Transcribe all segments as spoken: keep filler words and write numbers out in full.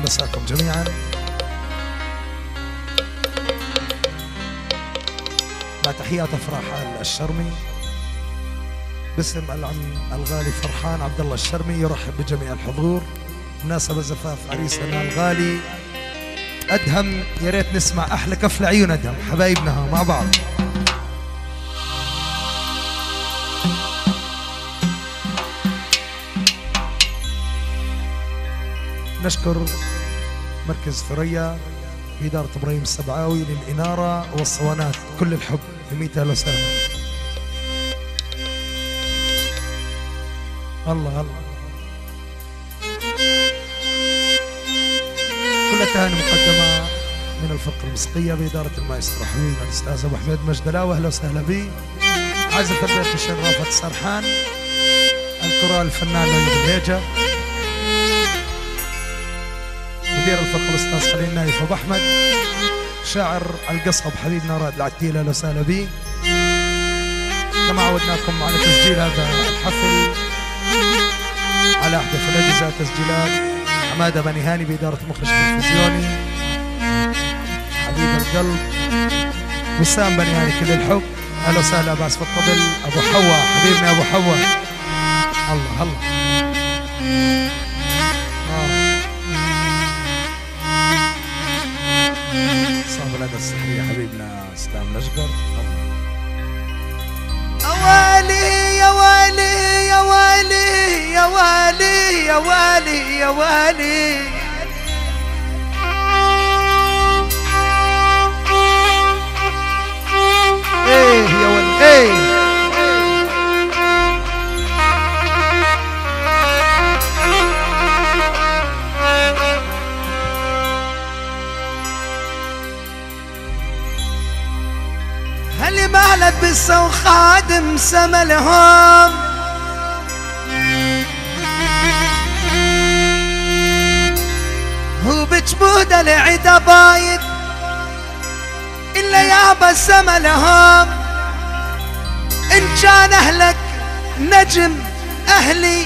مساكم جميعا. مع تحيات افراح آل الشرمي باسم العم الغالي فرحان عبد الله الشرمي يرحب بجميع الحضور بمناسبة زفاف عريسنا الغالي أدهم. يا ريت نسمع أحلى كف لعيون أدهم حبايبنا مع بعض. نشكر مركز ثريا بإدارة إبراهيم السبعاوي للإنارة والصوانات، كل الحب بميت أهلا وسهلا. الله الله كل التهاني مقدمة من الفرقة الموسيقية بإدارة المايسترو حبيبنا الأستاذ أبو حميد مجدلاوي أهلا وسهلا به. عازف البيت الشيخ رافت السرحان، الكورال الفنان ليلى الهيجة، مدير الفرقة الأستاذ خليل نايف أبو أحمد، شاعر القصب حبيبنا رائد العتيل أهلا وسهلا به. كما عودناكم على تسجيل هذا الحفل على أحدث الأجهزة تسجيلات حمادة بني هاني بإدارة المخرج التلفزيوني حبيب القلب وسام بني هاني كل الحب أهلا وسهلا. باس بالطبل أبو حوا حبيبنا أبو حوا الله الله آه. صاحب الأداء السحرية حبيبنا اسلام نشقر. أوالي يا والي يا والي يا والي يا والي يا والي ايه يا والي ايه هل مالت بالسو خادم سملهم هو بجبود العدا بايد إلا يابا سملهم. إن كان أهلك نجم أهلي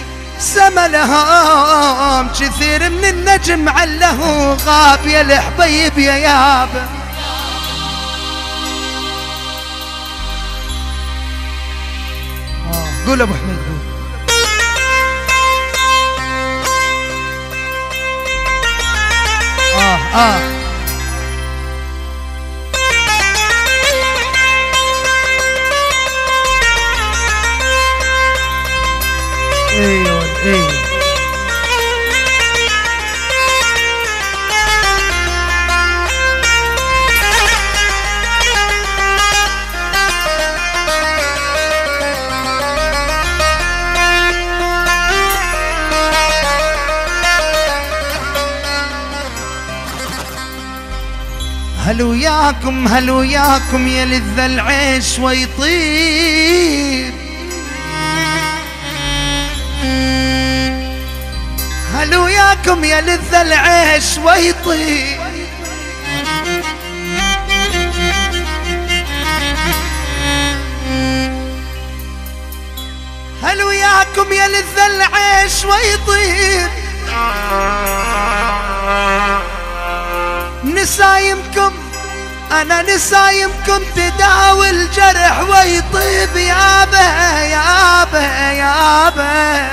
سملهم كثير من النجم عله غاب يا الحبيب يا يابا. قول ابو حميد قول. اه اه ايوه ايوه هل وياكم هل وياكم يا لذ العيش ويطيب، هل وياكم يا لذ العيش ويطيب، هل وياكم يا لذ العيش ويطيب. نسايمكم أنا نسايمكم تداوي الجرح ويطيب يابا يابا يابا.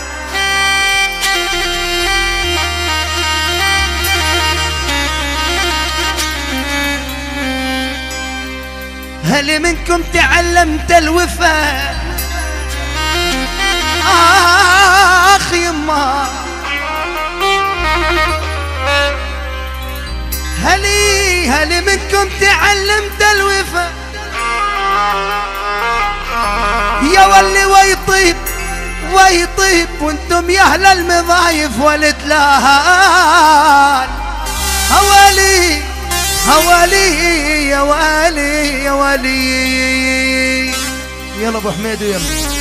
هل منكم تعلمت الوفاء آخ يما، هلي هلي منكم تعلمت الوفا يا ولي ويطيب ويطيب وانتم يا اهل المضايف والتلاهان. هوالي هوالي يا والي يا والي. يلا ابو حميد ويلا.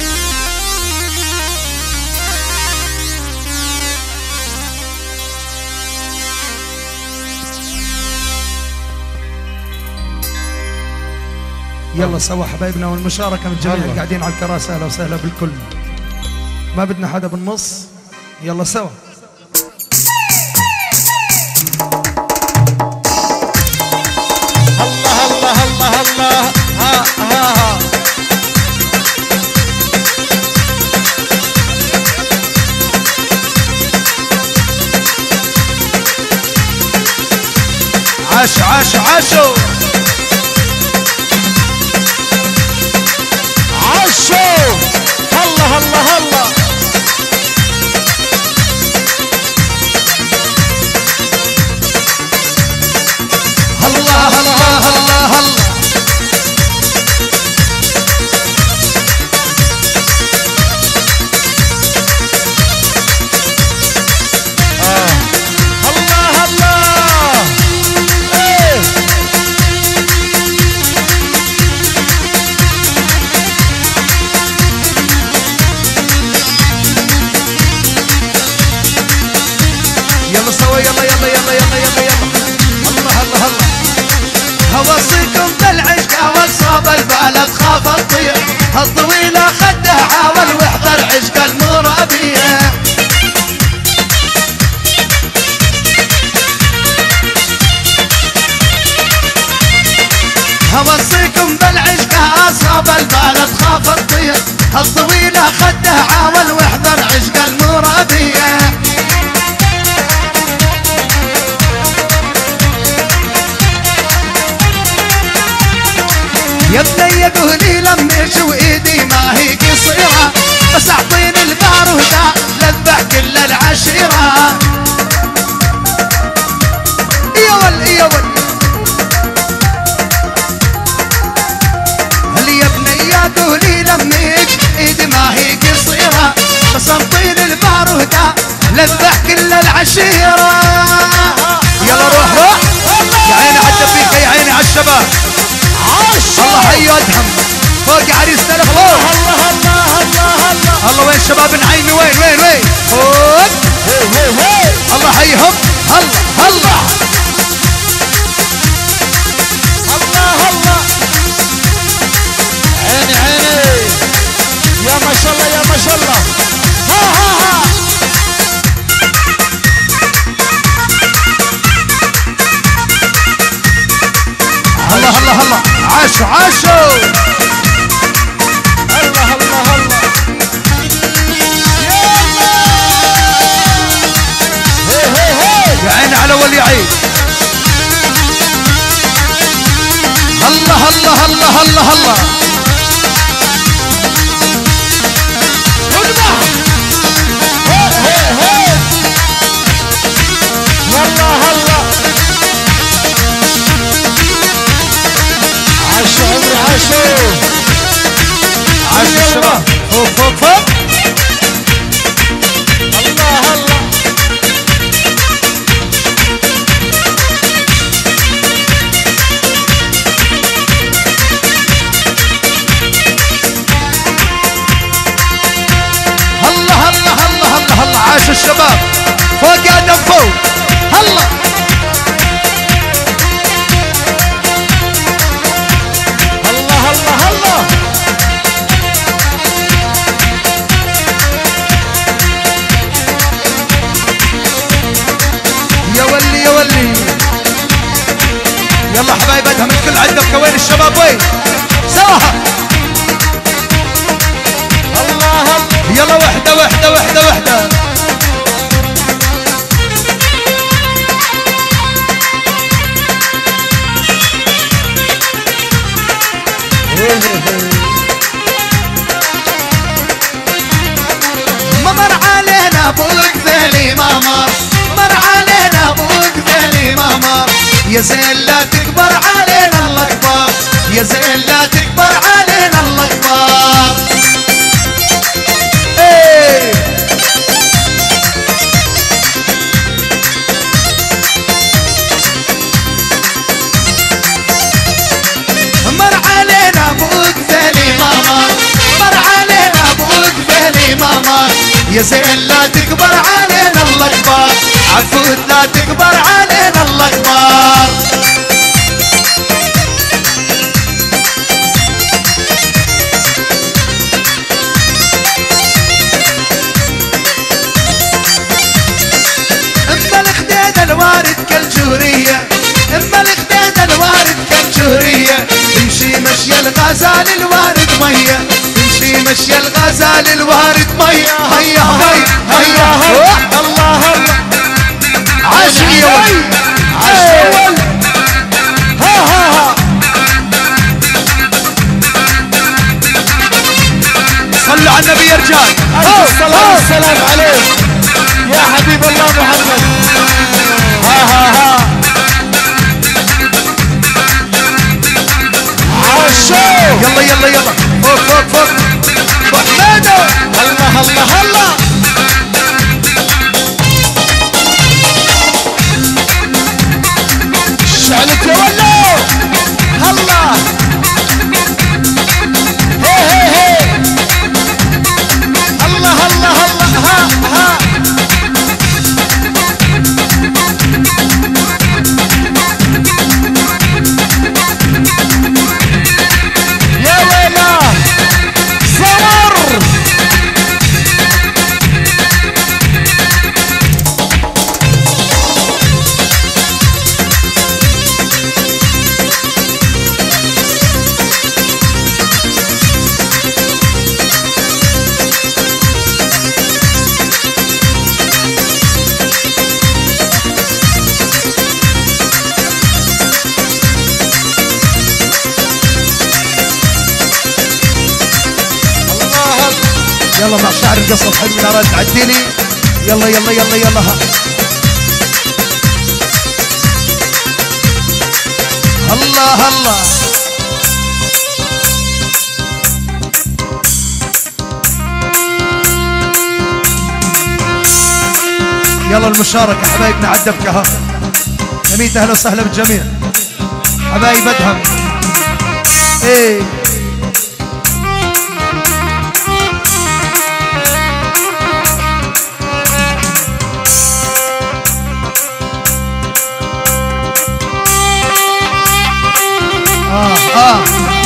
يلا سوا حبايبنا والمشاركة من جميع اللي قاعدين على الكراسي اهلا وسهلا بالكل، ما بدنا حدا بالنص. يلا سوا عاشوا عاشوا عاشوا الله الله الله الله الله الله الله يلا يلا يلا يلا يلا يلا الله الله الله هوصيكم بالعشق وصاب البلد خاف الطير الطويلة خده حاول واحذر عشق المرابية هوصيكم بالعشق أصاب البلد خاف الطير الطويلة خده حاول واحذر عشق المرابية يا بني قولي لميش وايدي ما هي قصيرة بس اعطيني البارودة لذبح كل العشيرة يا ول يا ول هل يا بني قولي لميش ايدي ما هي قصيرة بس اعطيني البارودة لذبح كل العشيرة يلا روح روح يا عيني على الدبيكة يا عيني على الشباب الله حي ادهم فوق عريسنا الفوق الله الله الله الله الله وين شباب نعيمي وين وين وين فوق الله حيهم الله الله الله الله عيني عيني يا ما شاء الله يا ما شاء الله ها ها ها الله الله الله عاشوا عاشوا الله الله الله هي هي هي يا عيني على ولي عيد الله الله الله الله الله هي هي والله الله عاشوا عمري عاشوا عاشوا الشباب فوق فوق فوق الله الله الله الله الله الله الله عاشوا الشباب فوق يا ادم فوق الله الله الله الله يا ولي يا ولي يلا حبايب ادهم الكل عندك وين الشباب وين سواها الله الله يلا وحده وحده وحده وحده ما مر علينا ابوك ذلي ما مر مر علينا ابوك ذلي ما مر يا زين لا تكبر علينا الله اكبر يا زين لا تكبر علينا الله اكبر ايه مر علينا ابوك ذلي ما مر مر علينا ابوك ذلي ما مر يا زين لا تكبر علينا الله اكبر عفوت لا تكبر علينا الله اكبر اما الخديد الوارد كالجورية اما الخديد الوارد كالجورية تمشي مشي الغزال الوارد مية تمشي مشي الغزال الوارد مية هيا هيا هيا الله الله عاشق يا ولد عاشق رجال. ألف الصلاة والسلام عليك يا حبيب الله محمد. ها ها ها عاشو. يلا يلا يلا فوق فوق فوق ابو حميدو. هلا هلا هلا شعلت يا ولو. هلا هي هي هي هلا هلا هلا ها ها يا ويلا صور. يلا مع شعر القصب حلو من اراد عديني. يلا يلا يلا يلا ها. الله الله. يلا المشاركة حبايبنا عالدبكة ها. جميل اهلا وسهلا بالجميع حبايب ادهم. ايه آه آه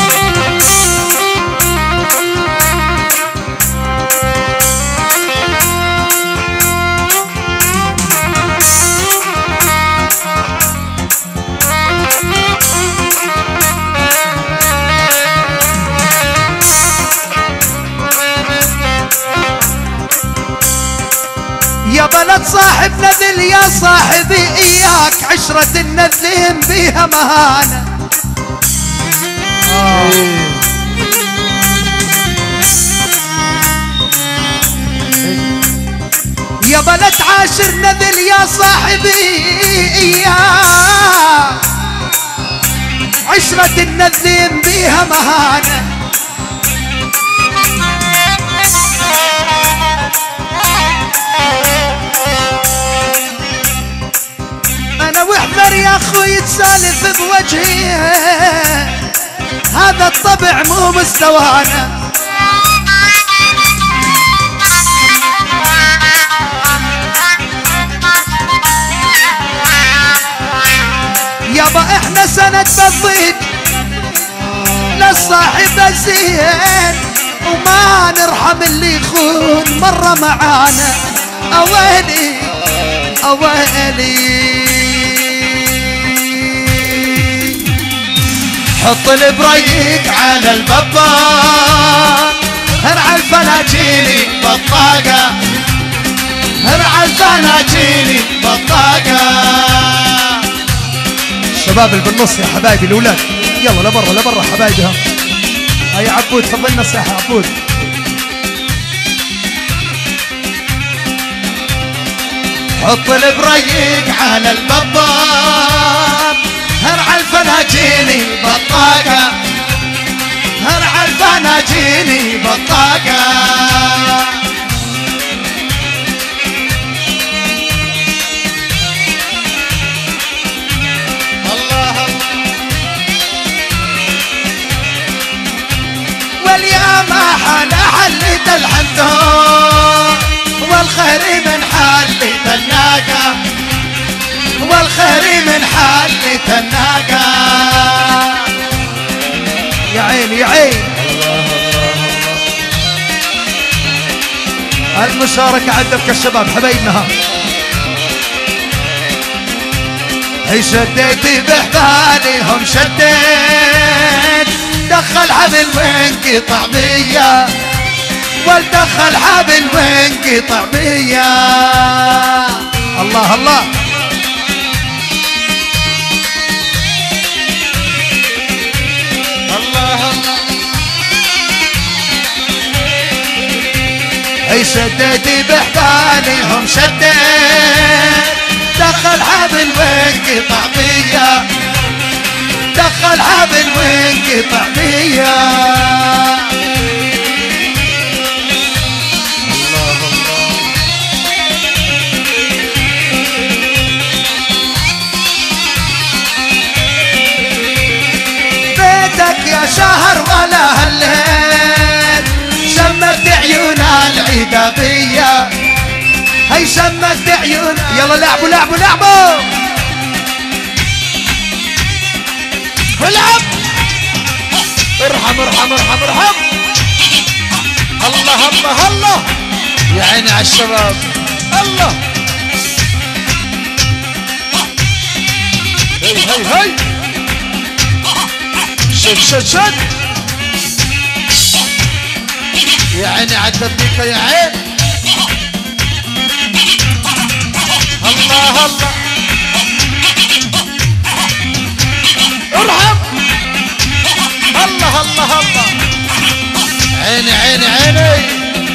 يا بلد صاحب نذل يا صاحبي إياك عشرة النذلين بيها مهانة. يا بلد عاشر نذل يا صاحبي إياك عشرة النذلين بيها مهانة. أنا واحذر يا أخوي تسالف بوجهي هذا الطبع مو مستوانا. يابا احنا سند بالضيق للصاحب الزين وما نرحم اللي يخون مرة معانا. اويلي اويلي حط البريق على البابان هرع الفناجيلي بطاقة هرع الفناجيلي بطاقة. الشباب اللي بالنص يا حبايبي الاولاد يلا لبرا لبرا حبايبي. ها هيا عبود فضلنا الساحة عبود. حط البريق على البابان هرع الفناجيلي بطاقة هرع الفناجيلي بطاقة. الله واليا ما حل حلت الحمدون والخير من حلت الناقة والخير من حلت الناقة. يا عيني يا عين. المشاركة عندك الشباب حبايبنا. هي شديتي بحبالهم شديت دخل حبل وانقطع بيا والدخل حبل وانقطع بيا. الله الله الله الله شديت بحبالهم شديت دخل حبل وانقطع بيا دخل حبل وانقطع بيا الله الله بيتك يا شهر ولا هليت شمت عيون العيدة بيا هي شمت عيون يلا لعبوا لعبوا لعبوا العب ارحم ارحم ارحم ارحم الله الله الله يا عيني على الشباب الله هي هي هي شد شد شد يا عيني على الدبيكة يا عين الله الله ارحم الله الله الله عيني عيني عيني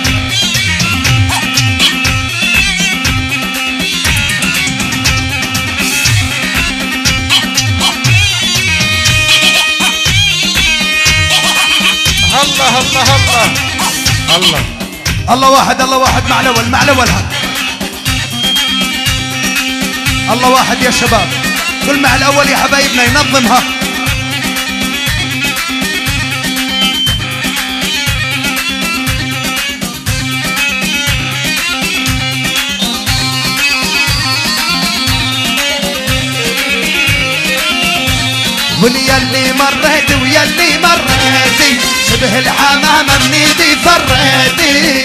الله الله الله الله الله واحد الله واحد مع الاول مع الاول هذا الله واحد يا شباب كل مع الاول يا حبايبنا ينظمها والياللي مريت وياللي مريتي شبه الحمامة من ايدي فريتي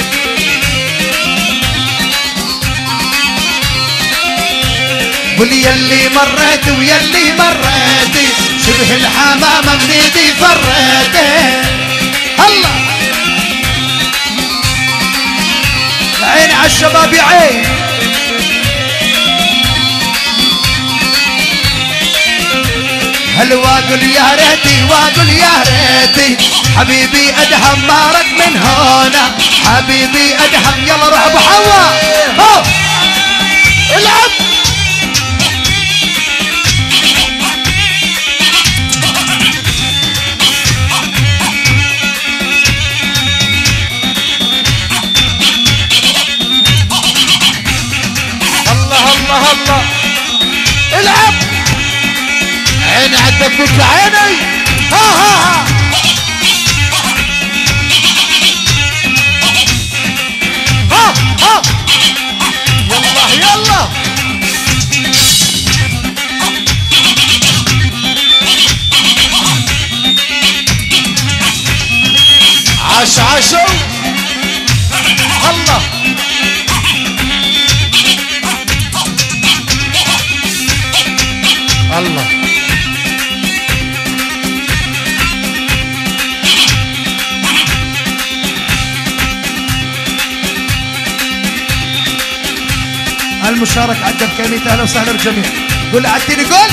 والياللي مريت وياللي مريتي شبه الحمامة من ايدي فريتي الله عيني على الشباب يا عين هل واقول يا ريتي واقول يا ريتي حبيبي ادهم مارك من هنا حبيبي ادهم يلا روح ابو حوا هو العب الله الله الله العب عيني عدك عيني ها ها ها ها ها يلا يلا عاش عاشوا الله الله المشارك عدى بكلمة اهلا وسهلا بالجميع قول عديني قول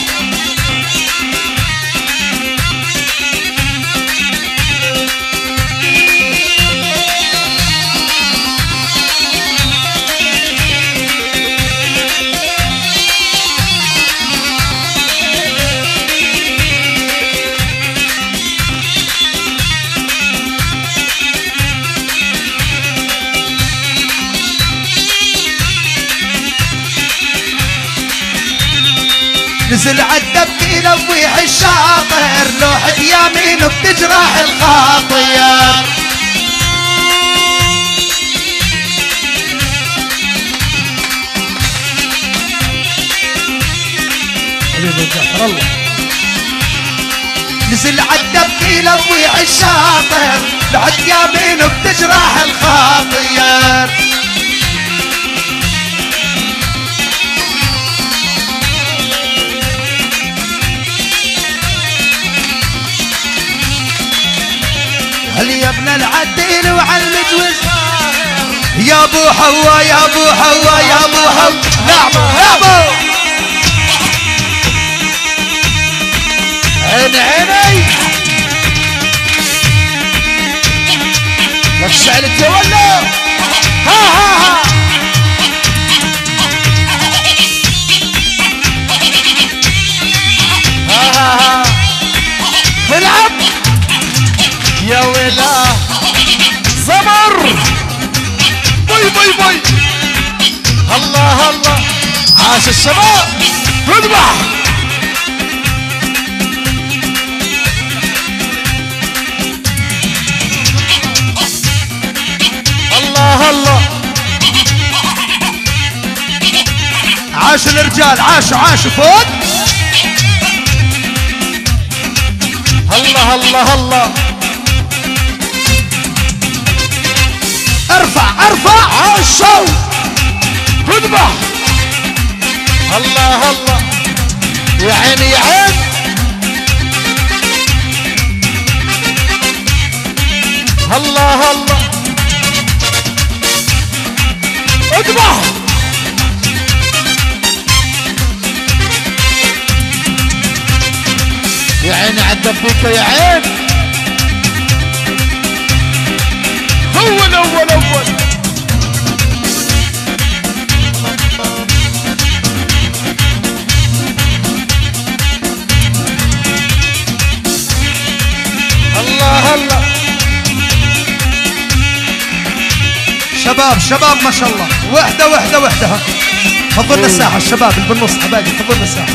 نزل عالدب يلوح الشاطر لوحة يمين بتجرح الخاطر نزل عالدب يلوح الشاطر لوحة يمين بتجرح الخاطر هل يا ابن العديل وعلى المجوز يا ابو حوا يا ابو حوا يا ابو حوا لعبوا لعبوا عين عيني اشعلت يا ولا. ها ها ها ها ها ها العب يا ولا زمر. باي باي باي. الله الله عاش الشباب. اذبح. الله الله عاش الرجال. عاشوا عاشوا فوق. الله الله الله. ارفع ارفع. عاشوا. اذبح. الله الله يا عيني يا عين. الله الله اذبح. يا عيني عالدبيكة يا عين. هو الاول اول. الله الله. شباب شباب ما شاء الله. وحده وحده وحده. فضلنا الساحه الشباب اللي بالنص حبايبي. فضلنا الساحه.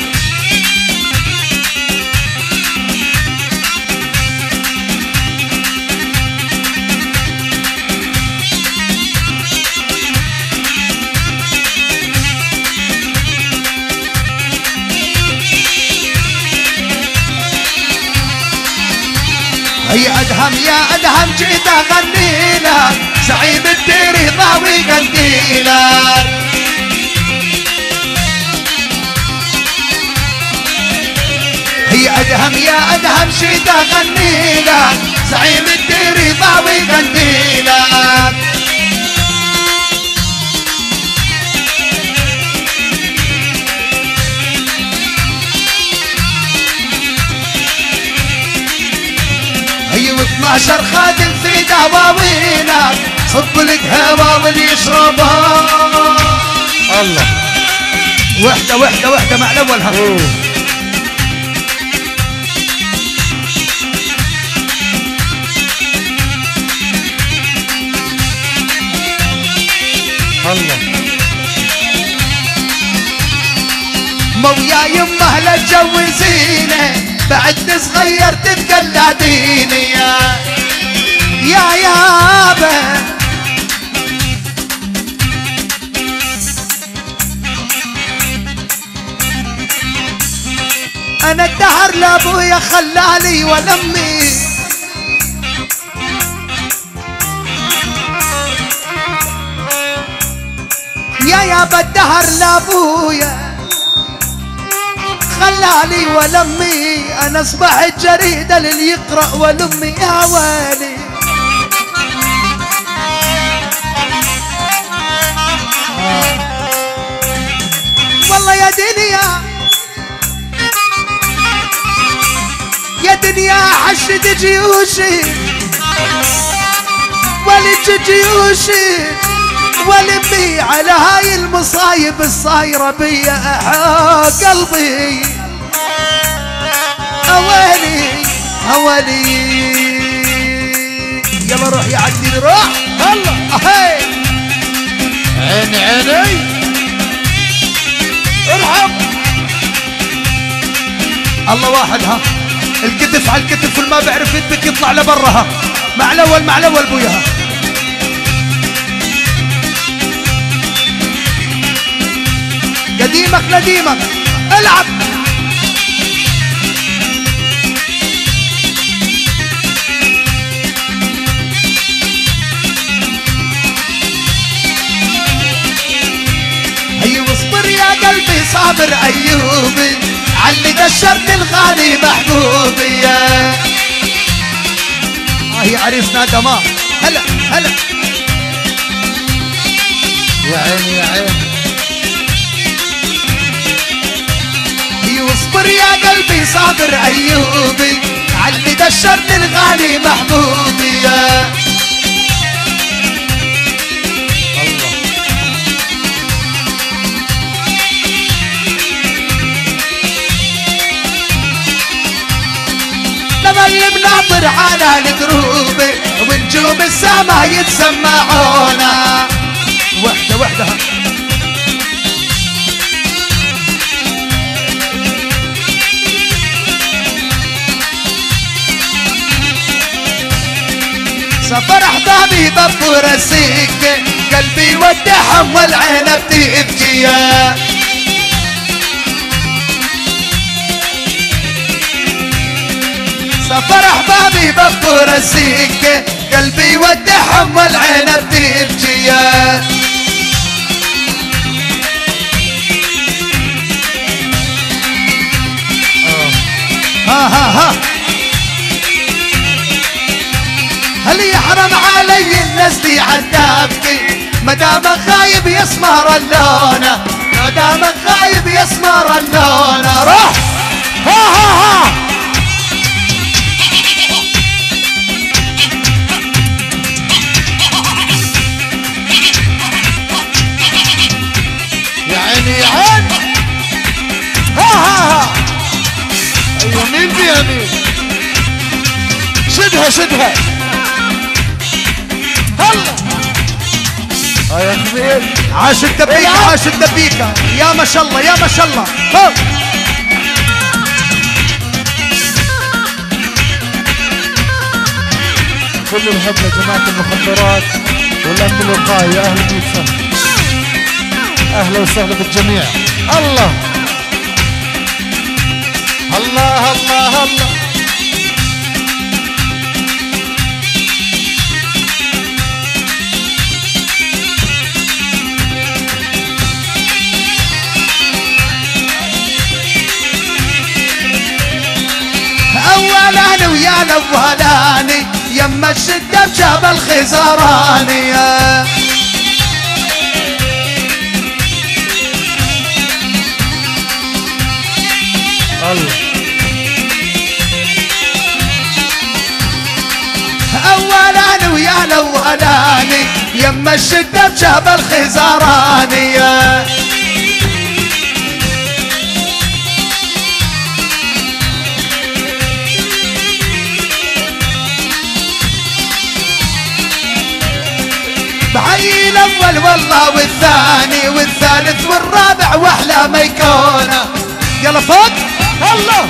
هيا ادهم يا ادهم جيت اغني لك. زعيم الدير ضاوي قنديلك. هيا ادهم يا ادهم جيت اغني لك. زعيم الدير ضاوي قنديلك. واثناشر خادم في دواوينك. صب لك هوا واللي يشربها. الله. وحده وحده وحده مع الاول. ها الله. مويا يمه لا تجوزيني. بعد صغير تتقلديني يا يا يابا. انا الدهر لابويا خلالي ولا امي. يا يابا الدهر لابويا خلالي ولا امي. انا اصبحت جريدة للي يقرأ ولامي يا ويلي. والله يا دنيا يا دنيا حشد جيوشي. ولج جيوشي ولمي على هاي المصايب الصايرة بيا. احا قلبي اوالي اوالي. يلا روح يا عدي روح. الله هاي عيني عيني. ارحب. الله واحد. ها الكتف على الكتف والما بعرف يدك يطلع لبرها. مع الاول مع الاول بوياها. قديمك نديمك. العب. هي واصبر يا قلبي صابر ايوبي. علي قشرني الغالي محبوبي. يا هي عريسنا دمار. هلا هلا. يا عيني يا عيني. هي واصبر يا قلبي صابر ايوبي. علي قشرني الغالي محبوبي. يا اللي مناطر على القروب ونجوم السما يتسمعونا. وحدة وحدة سفر احبابي بفور السكة قلبي ودعهم والعين بتبكي. سفر احبابي بفور السكة قلبي ودعهم والعين بتبكي. ها ها ها هل يحرم علي النزلي عالدابكي مدامك خايب يسمر اللونه مدامك خايب يسمر اللونه. روح ها ها ها يا عيني يا عين. ها ها ها ايوه مين فيها مين؟ شدها شدها هلا. ها يا خميل عاش الدبيكة عاش الدبيكة يا ما شاء الله يا ما شاء الله. ها كل الحب لجماعة المخدرات والأمن الوقائي. أهلا وسهلا أهلا وسهلا بالجميع. الله الله الله الله. أولاني ويا الأولاني يما الشدة بجبل خزراني. الله أولاني ويا الأولاني يما الشدة بجبل خزراني. بعي الاول والله والثاني والثالث والرابع واحلى ما يكونه. يلا فوق الله.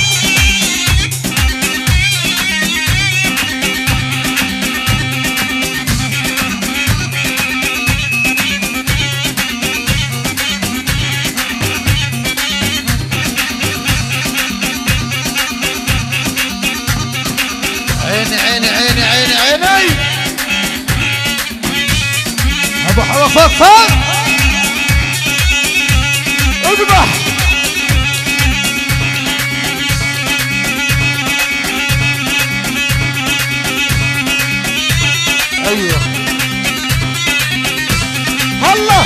عيني عيني عيني عيني عيني. ابو حوا فوق فوق اذبح. ايوه الله.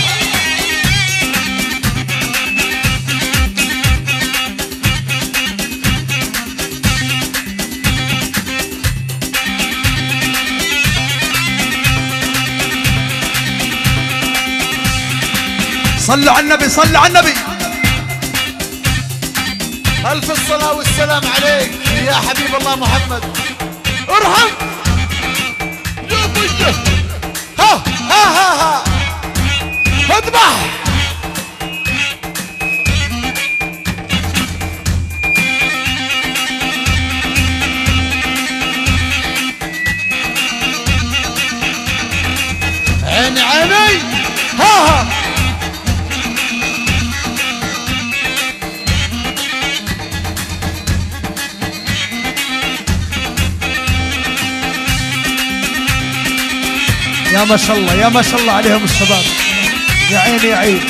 صلوا على النبي صلوا على النبي. ألف الصلاة والسلام عليك يا حبيب الله محمد. ارحم يا بيته. ها ها ها ها اذبح. عيني عيني. ها ها يا ما شاء الله يا ما شاء الله عليهم الشباب. يا عيني يا عين.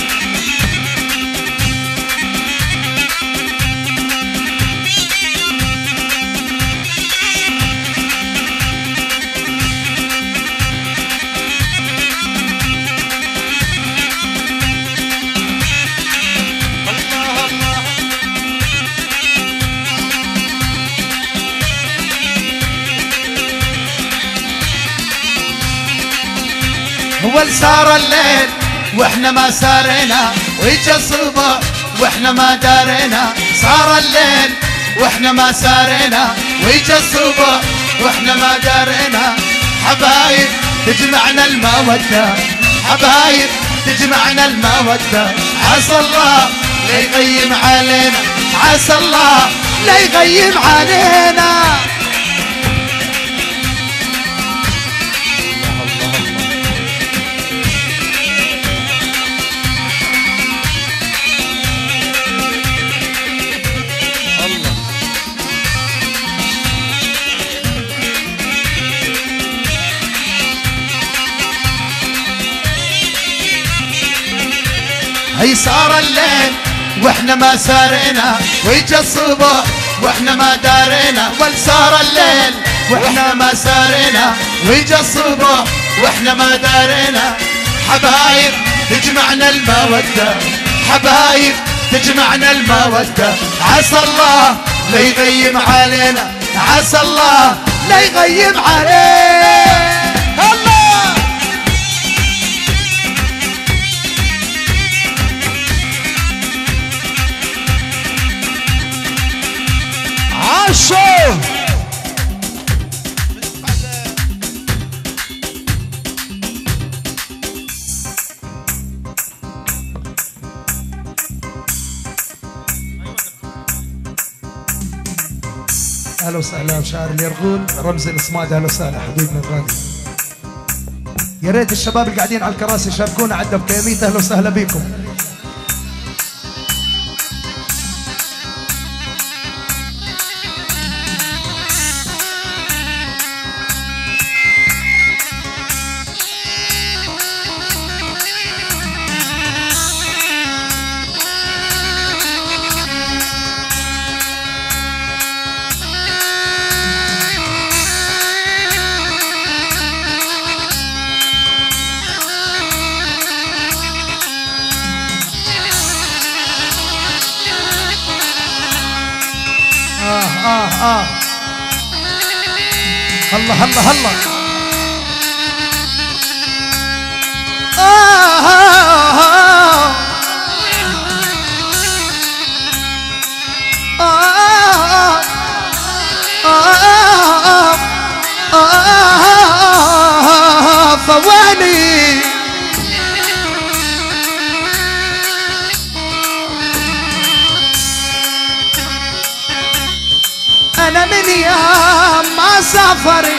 هو صار الليل واحنا ما سارينا ويجا الصبح واحنا ما دارينا. صار الليل واحنا ما سارينا ويجي الصبح واحنا ما دارنا. حبايب تجمعنا المودة، حبايب تجمعنا المودة. عسى الله لا يغيم علينا، عسى الله لا يغيم علينا. هي صار الليل واحنا ما سارنا، ويجي الصبح واحنا ما دارنا. والصار الليل واحنا ما سارنا، ويجي الصبح واحنا ما دارنا. حبايب تجمعنا المودة، حبايب تجمعنا المودة. عسى الله لا يغيم علينا، عسى الله لا يغيم علينا. الله عاشو. اهلا وسهلا بشاعر اليرغول رمز الصماد. اهلا وسهلا حبيبنا الغالي. يا ريت الشباب اللي قاعدين على الكراسي يشاركونا عدة بكياميت. اهلا وسهلا بكم. آه آه آه الله الله الله آه آه آه فواني أنا من يوم ما سافرت،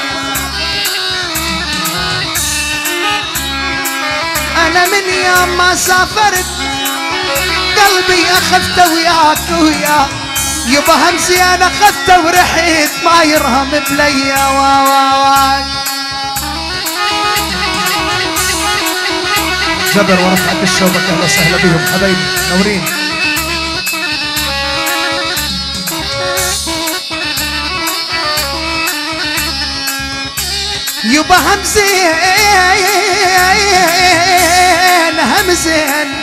أنا من يوم ما سافرت قلبي أخذته وياك وياك. يبا همزي أنا أخذته ورحت ما يرهم بليا. واواك جبر ورفعت الشوبك. أهلا وسهلا بهم حبايبي نورين. يبا همزين همزين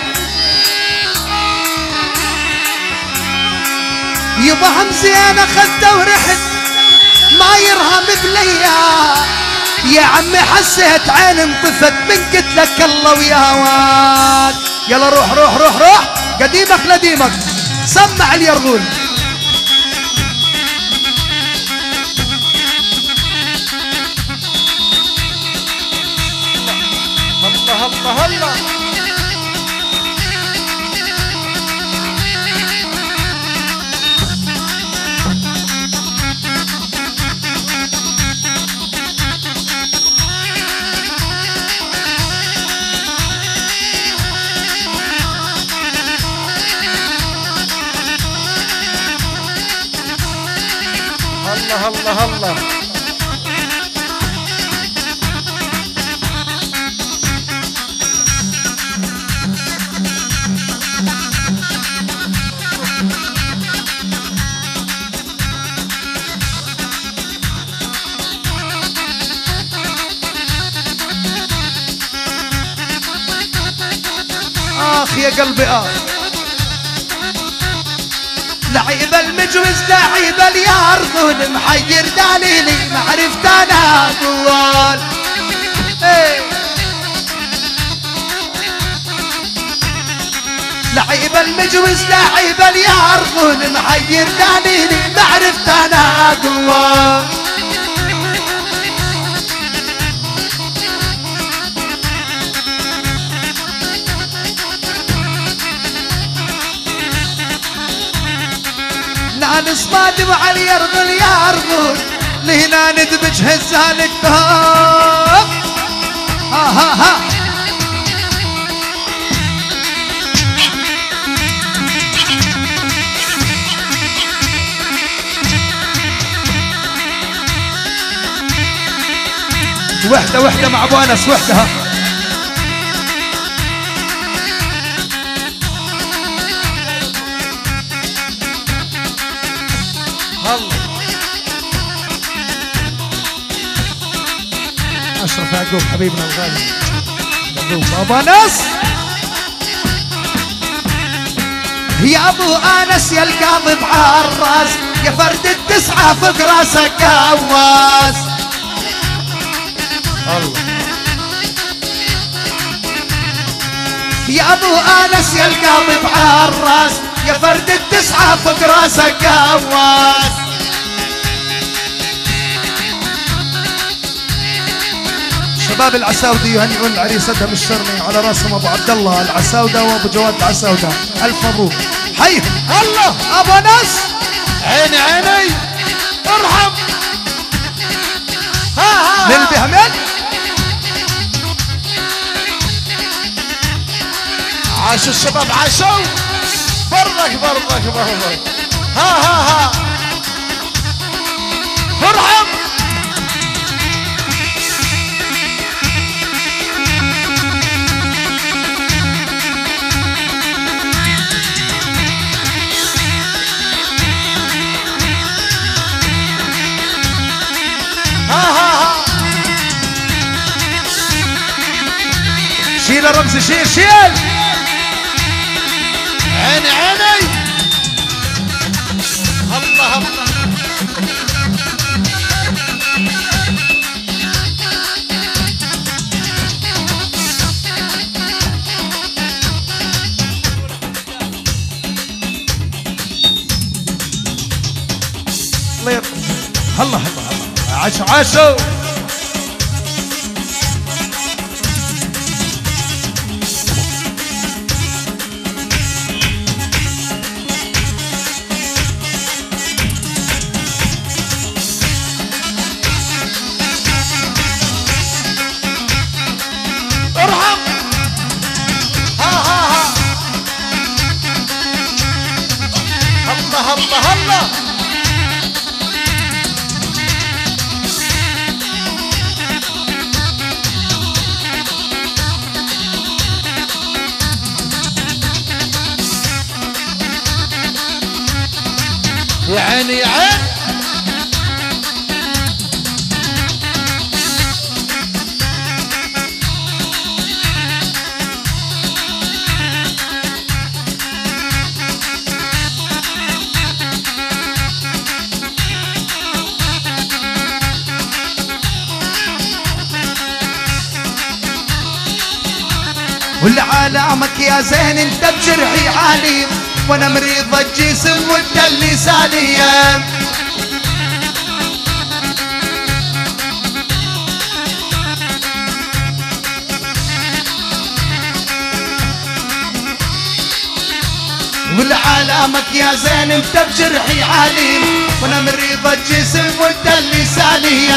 يبا همزين اخذته ورحت ما يرهم بليا. يا عمي حسيت عين انطفت من قتلك الله وياك. يلا روح روح روح روح قديمك لديمك. سمع اليرغول. الله الله الله الله الله الله. آخ يا قلبي آخ. لعيب المجوز لعيب اليرغول محير دليلي ما عرفت انا اقول. لعيب المجوز لعيب اليرغول محير دليلي ما عرفت انا اقول. على صماد وعلى يرغل يرغل لهنا ندبج هزال الدهر. ها ها ها وحدة وحدة مع ابو انس وحدة. اشرف يعقوب حبيبنا الغالي يعقوب ابو انس. يا ابو انس يا القاضي بعالراس يا فرد التسعه فوق راسك قواس. الله يا ابو انس يا القاضي بعالراس يا فرد التسعه فوق راسك قواس. شباب العساودي يهنئون العريس ادهم الشرمي على راسهم ابو عبد الله العساوده وابو جواد العساوده. الف مبروك حيهم. الله ابو انس عيني عيني ارحم. ها ها للبهمل عاشوا الشباب عاشوا. برك برك برك. ها ها ها ارحم. شيل رمزي شيل شيل. عيني عيني. الله الله. الله يرحمه. الله الله الله عاشوا عاشوا. الله الله. يا عيني يا عين. والعلامك يا زين انت بجرحي عالي وانا مريض الجسم وانت اللي سالي. والعلامك يا زين انت بجرحي عالي وانا مريض الجسم وانت اللي سالي.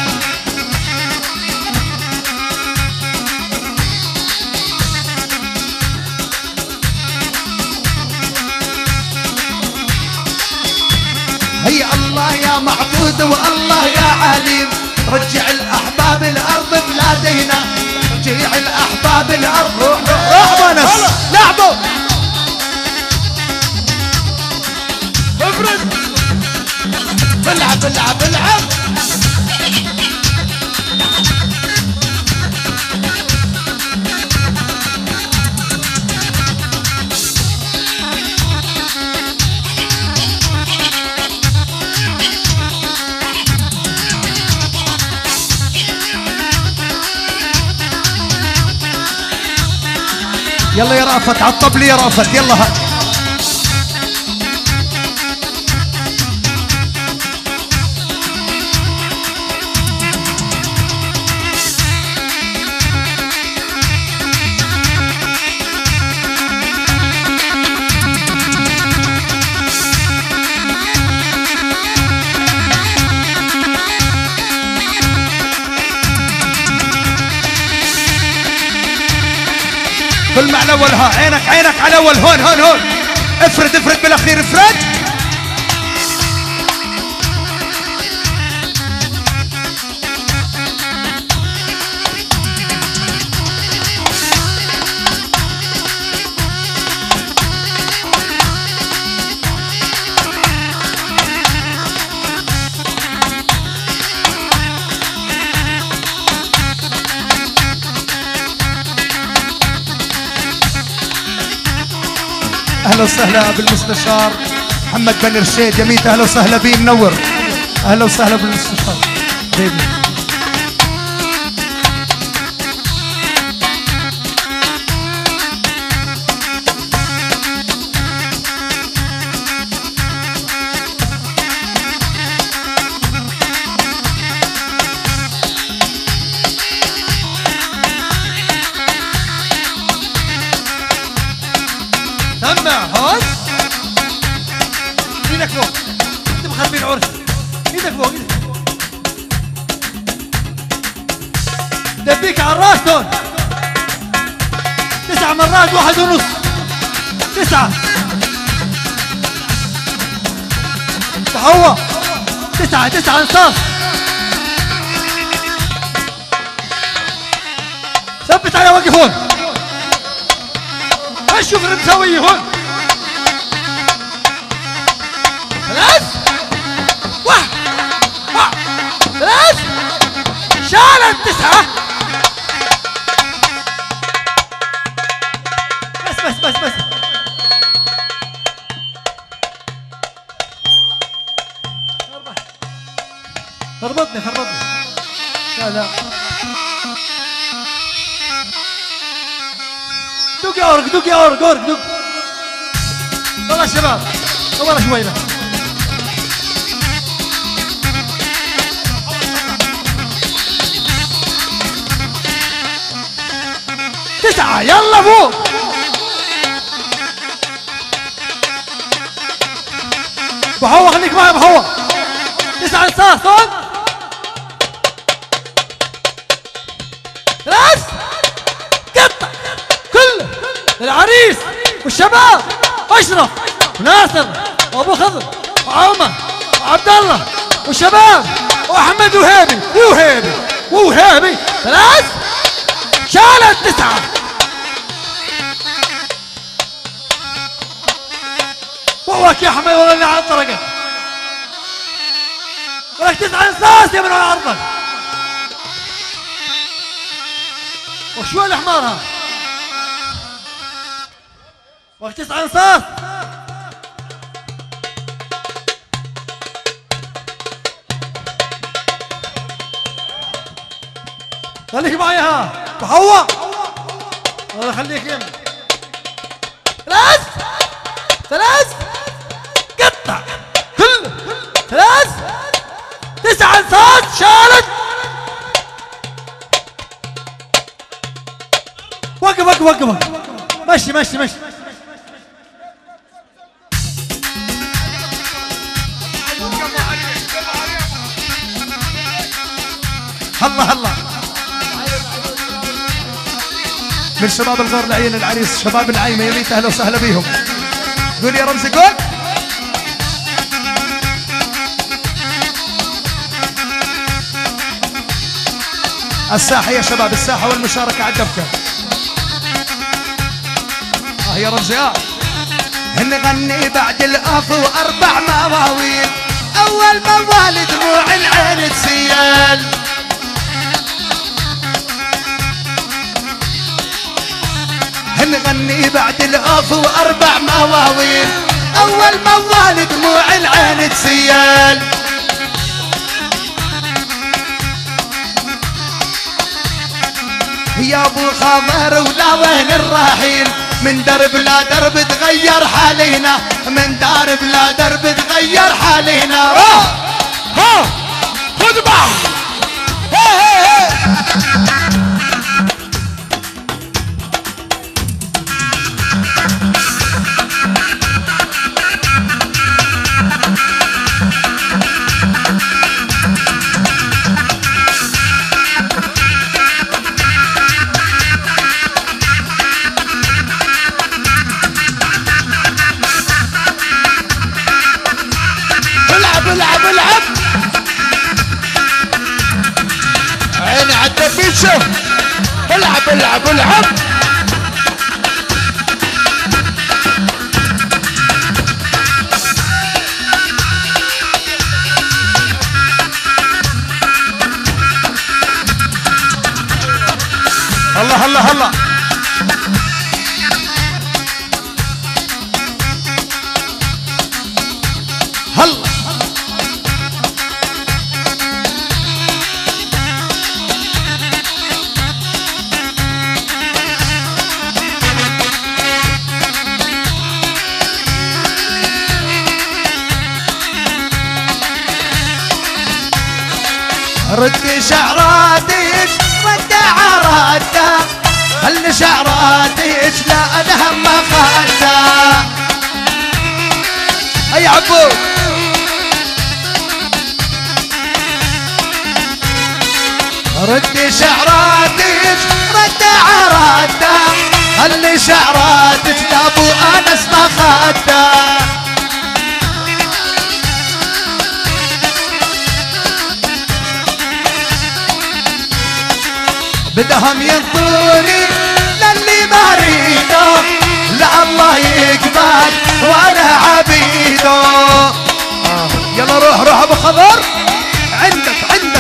هي الله يا معبود والله يا عليم رجع الاحباب الارض بلادينا رجع الاحباب الارض. روح ناس لعبوا افرد. العب العب العب. يلا يا رافت عطب لي يا رافت يلا هات. على اول ها، عينك عينك على اول، هون هون هون، افرد افرد بالاخير افرد. اهلا وسهلا بالمستشار محمد بن رشيد يميت، اهلا وسهلا بيه منور، اهلا وسهلا بالمستشار بيبي. سمع هون ايدك فوق، انت مخبي العرس، ايدك فوق ايدك فوق، دبيك على الراس هون تسع مرات، واحد ونص، تسعة تحوى، تسعة تسعة انصاف، ثبت على وقف هون، شوف المساوية هون، ثلاث واحد واحد ثلاث، شالت تسعة، بس بس بس بس خربطني خربطني، لا لا دق يا أورق، دق يا أورق، أورق دق، والله يا شباب والله شوي بس، تسعة يلا فوق، بحوة خليك معي بحوة، تسعة انصاص هون، ثلاث قطع كله العريس والشباب، اشرف وناصر وابو خضر وعمر وعبد الله والشباب واحمد وهيبي وهيبي وهيبي، ثلاث شالت تسعه، وهوك يا احمد والله اللي على الطرقه، ولك تسعه انصاص يا من على عرضك، وشو الحمار ها؟ وقت تسعة انصاص، خليك معي ها بحوة، والله خليك يمي، ثلاث ثلاث قطع كله، ثلاث تسعة انصاص شالت، وقف وقف وقف وقف، مشي مشي مشي، الله الله من شباب الغار العين العريس، شباب العيمة يميت، اهلا وسهلا بيهم، قول يا رمزي قول. الساحة يا شباب، الساحة والمشاركة على الدبكة، اه يا رمزي اه نغني بعد الاف واربع مواويل، اول موال دموع العين تسيل، نغني بعد الاف واربع مواويل، اول موال دموع العين تسيل، يا ابو خضر ولا وين الرحيل، من درب لا درب تغير حالينا، من درب لا درب تغير حالينا، ها خذ بعض، هي هي هي العب العب العب. عيني على الدبيشة. العب العب العب. الله الله الله. هلا رد شعراتك رد عراتك خل شعراتك لا ادهم ما خدها. اي عبود رد شعراتك رد عراتك خل شعراتك لا ابو انس ما خدها. بدهم ينطوني للي ما اريده لا الله يقبل وانا عبيده. آه. يلا روح روح ابو خضر عندك عندك.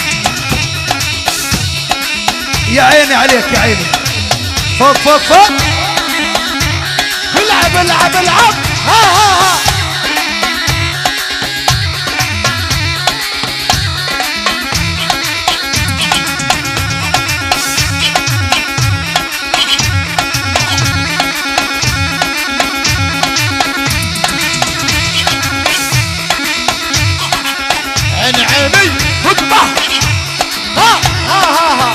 يا عيني عليك يا عيني. فوق فوق فوق. العب العب العب. ها ها ها. عيني عيني هدبة. ها ها ها ها.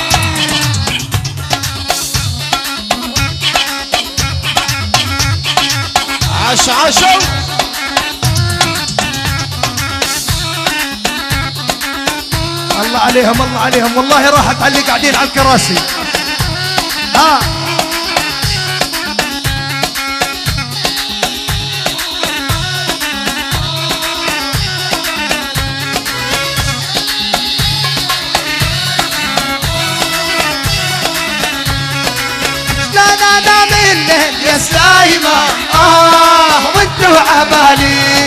عاش عاشوا. الله عليهم الله عليهم والله راحت على اللي قاعدين على الكراسي. ها لا لا لا من يا سلايمة اه وانتو عبالي.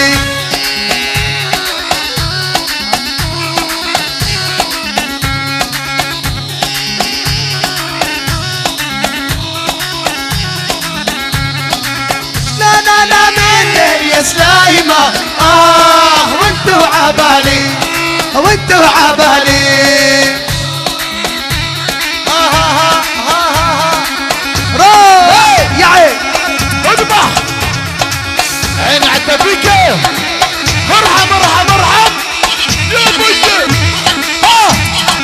لا لا لا من يا سلايمة اه وانتو عبالي وانتو عبالي. يا عين اذبح. عين عالتبريكة. مرحب مرحب مرحب يا بوجه. ها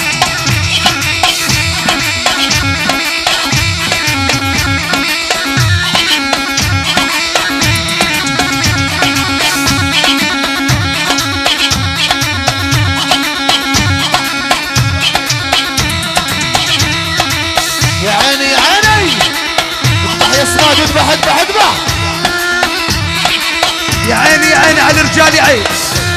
يا عيني يا عيني. اذبح يا صماد اذبح اذبح اذبح. يا عيني يا عيني على الرجال يا عين.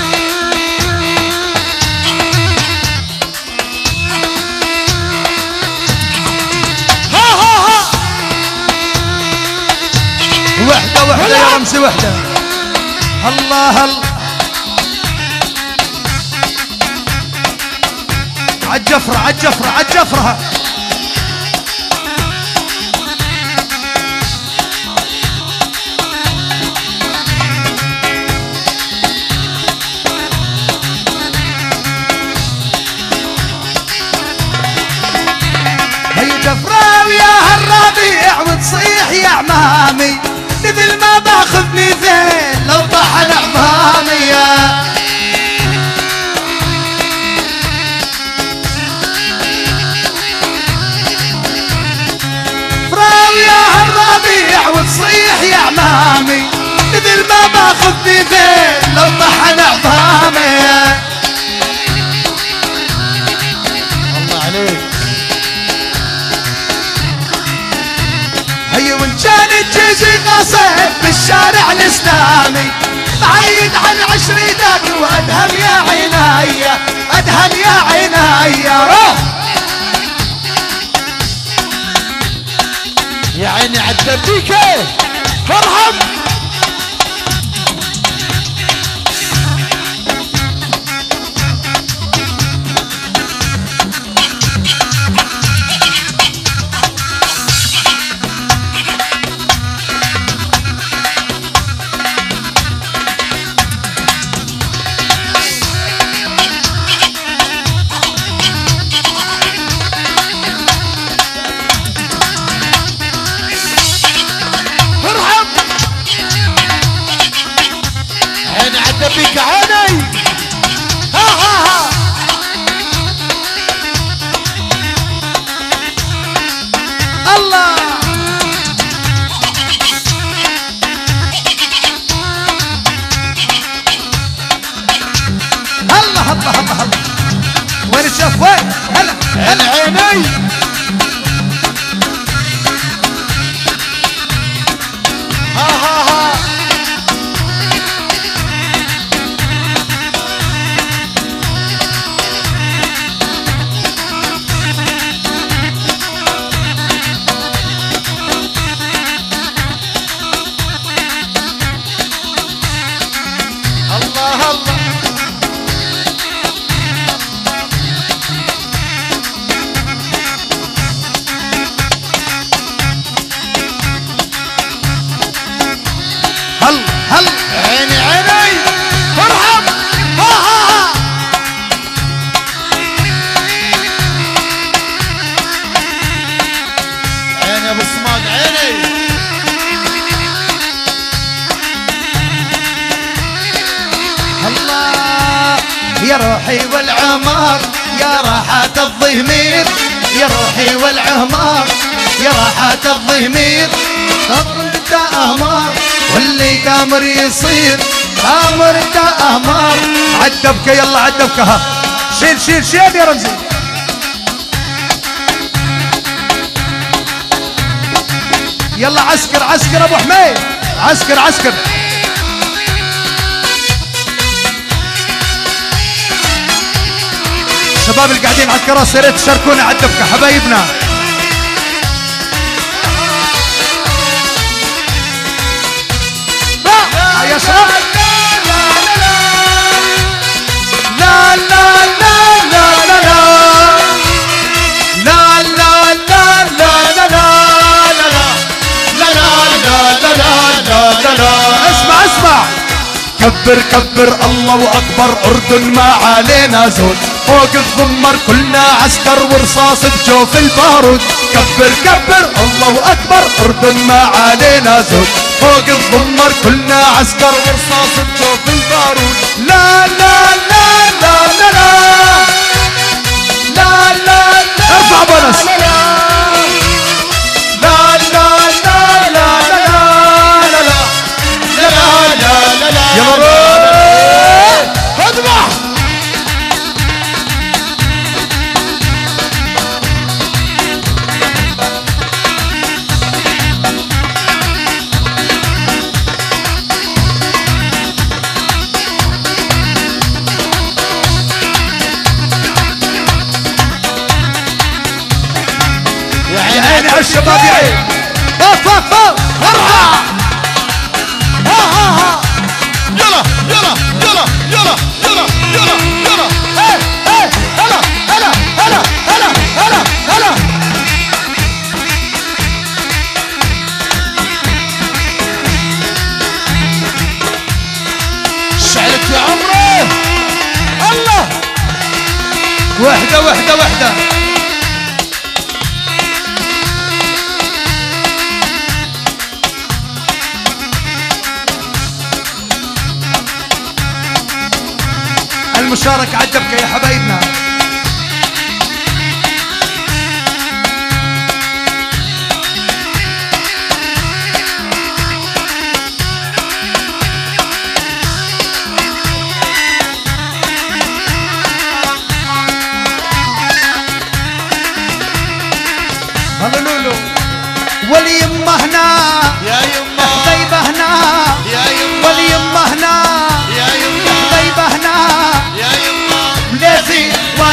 ها ها ها. وحدة وحدة يا رمسي وحدة. الله الله عالجفرة عالجفرة عالجفرة. هي جفرة ويا هالربيع وتصيح يا عمامي مثل ما باخذني ذيل لو طحن عظامي. فراوية هالربيع وتصيح يا عمامي مثل ما باخذني ذيل لو طحن عظامي. الله عليك. هي وان كان الجيزي قاصد بالشارع الاسلامي بعيد عن عشريتك الدبيكة ارحب. بك عيني ها ها ها. الله هلا هلا هلا هلا وين الشاف وين هلا هلا عيني ها ها ها. هل هل عيني عيني ارحب ها ها ها. عيني ابو الصماد عيني. الله يا روحي والعمار يا راحة الضمير يا روحي والعمار يا راحة الضمير صبر التأمر واللي تامر يصير تامر التأمر عدبك يلا عدبك ها شيل شيل شيل يا رمزي. يلا عسكر عسكر ابو حميد عسكر عسكر. الشباب اللي قاعدين على الكراسي يا ريت تشاركونا على الدبكه حبايبنا. يا شباب لا لا لا لا لا لا لا لا لا لا لا لا لا لا. اسمع اسمع كبر كبر الله اكبر اردن ما علينا زود فوق الضمر كلنا عسكر ورصاص بجوف البارود. كبر كبر الله اكبر اردن ما علينا زود فوق الضمر كلنا عسكر ورصاص بجوف البارود. لا لا لا لا لا لا لا لا ارفع بونس. لا لا لا لا لا لا لا لا لا لا يا روح اذبح. يا عيني على الشباب يا عيني. فوق فوق فوق ارفع. ها ها ها. يلا يلا يلا يلا يلا يلا يلا. هي هي هلا هلا هلا هلا هلا هلا. شعلك يا عمري. الله وحده وحده وحده. المشاركة على الدبكة يا حبايبنا. هلا لولو واليمه هنا يا يما حبيبه هنا يا يما واليمه هنا يا يما حبيبه هنا يا يما مليزي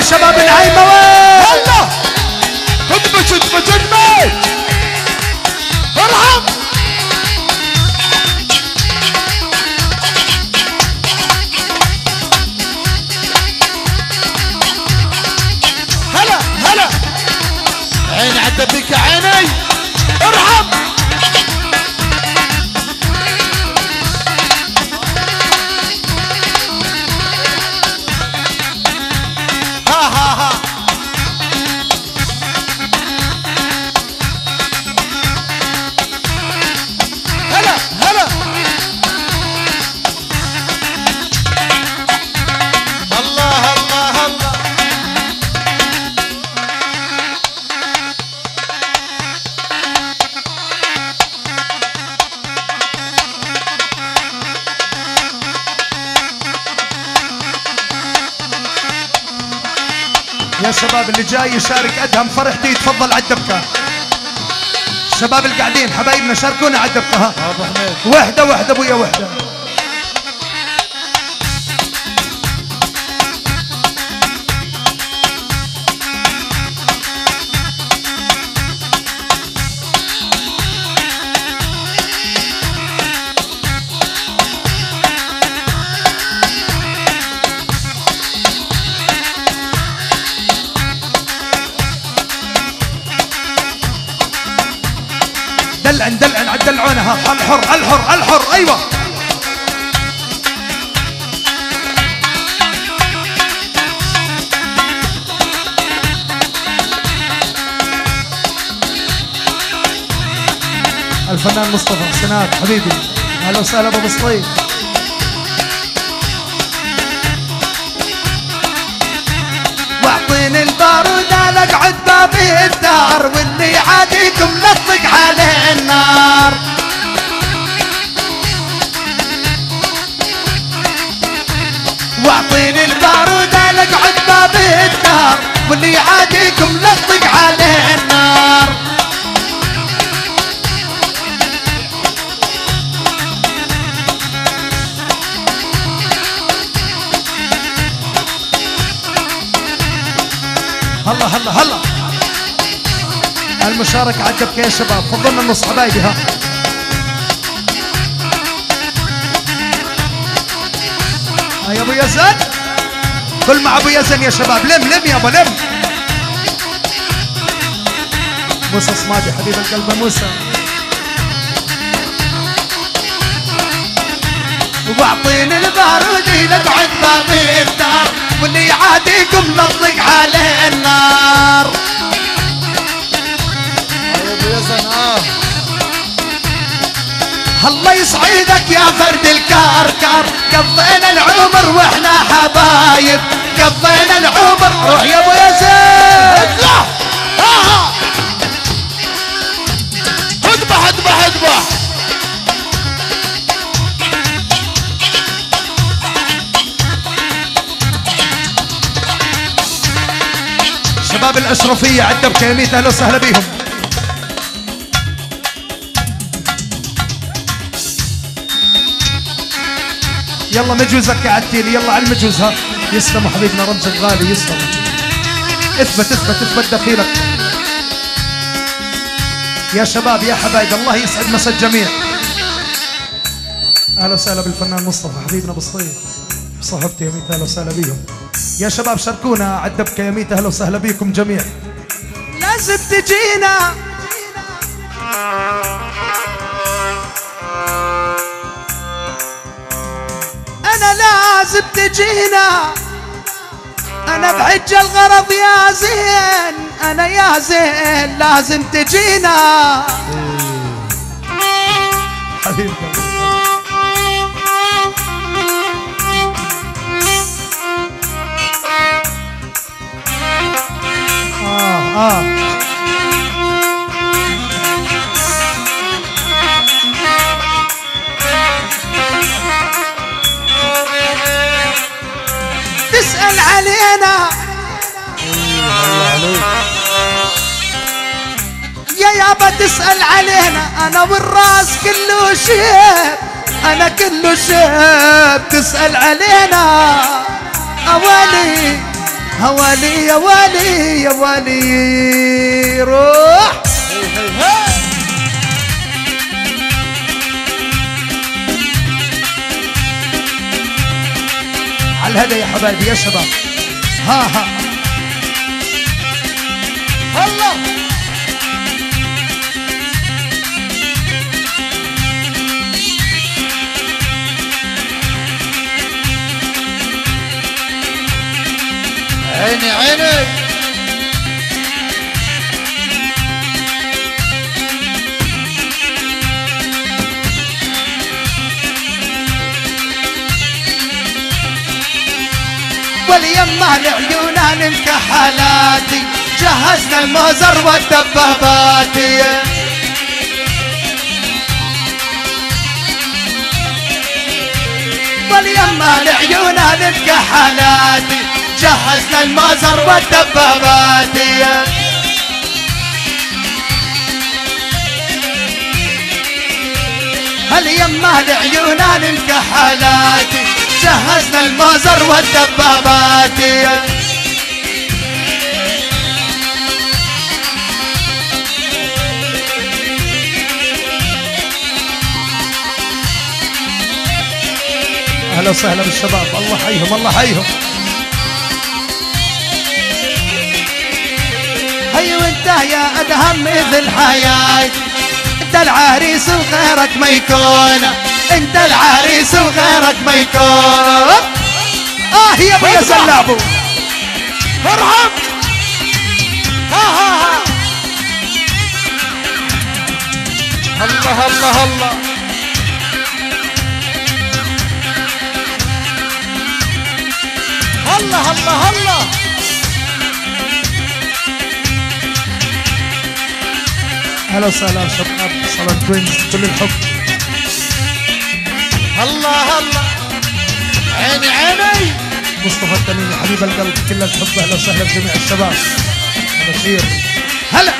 شباب العايمة وين؟ هلا ادمج ادمج ادمج ارحب. هلا هلا عيني عدى بك عيني ارحب. ها ها ها هلا هلا الله الله الله. يا شباب اللي جاي يشارك ادهم فرحتي يتفضل على الدبكه. الشباب اللي قاعدين حبايبنا شاركونا على الدبكه. ها ابو حميد وحده وحده ابويا وحده. دلعن دلعن عدلعونها. الحر الحر الحر ايوه. الفنان مصطفى حسنات حبيبي اهلا وسهلا ابو بسطيف. واعطيني البارود اقعد بابي الدار واللي عاديكم نطق عليه النار. واعطيني البارود اقعد بابي الدار واللي عاديكم نطق عليه النار. هلا هلا هلا المشاركة على الدبكة يا شباب. فضلنا النص حبايبي. ها يا ابو يزن كل مع ابو يزن يا شباب. لم لم يا ابو لم. موسى صمادي حبيب القلب موسى. واعطيني البارودي نقعد بابي الدار واللي يعاديكم نطلق عليه النار. الله يسعدك يا فرد الكركر. قضينا العمر واحنا حبايب. قضينا العمر. روح يا ابو يزيد. اذبح اذبح اذبح. شباب الاشرفيه على الدبكه يا ميت اهلا وسهلا بيهم. يلا مجوزك يا عتيلي يلا على المجوز. ها يسلموا حبيبنا رمز الغالي يسلم. اثبت اثبت اثبت دخيلك يا شباب يا حبايب. الله يسعد مسا الجميع. اهلا وسهلا بالفنان مصطفى حبيبنا بالصيف صاحبتي يا ميت اهلا وسهلا بيهم. يا شباب شاركونا على الدبكه يا ميت اهلا وسهلا بيكم جميع. لازم تجينا انا لازم تجينا. انا بحج الغرض يا زين. انا يا زين لازم تجينا حبيبي. آه آه تسأل علينا يا يابا تسأل علينا. أنا والراس كله شيب. أنا كله شيب. تسأل علينا أولي هوالي يا والي يا والي روح على الهدى يا حبايبي يا شباب. ها ها الله عيني عيني واليمه لعيونها المكحلاتي جهزنا الموزر والدباباتي واليمه لعيونها المكحلاتي جهزنا الموزر والدباباتي هاليمه لعيونها المكحلاتي جهزنا الموزر والدباباتي اهلا وسهلا بالشباب، الله حيهم الله حيهم. هي وانت يا ادهم مثل حياتي، انت العريس وغيرك ما يكون، انت العريس وغيرك ما يكون. اه يا ابو يا سلابو ارحب. ها ها ها الله الله الله الله الله الله اهلا وسهلا شباب صلاة توينز، كل الحب. الله الله عيني عيني مصطفى التميمي حبيب القلب، كل الحب. اهلا وسهلا بجميع الشباب. بشير هلا.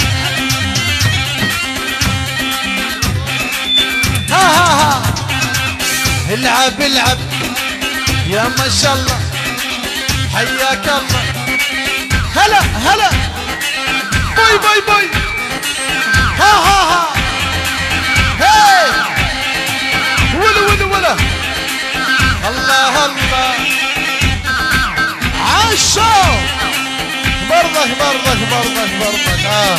ها ها ها العب العب يا ما شاء الله، حياك الله. هلا هلا باي باي باي. ها ها ها هي ولا ولا ولا الله الله عاشو برضك برضك برضك برضك. اه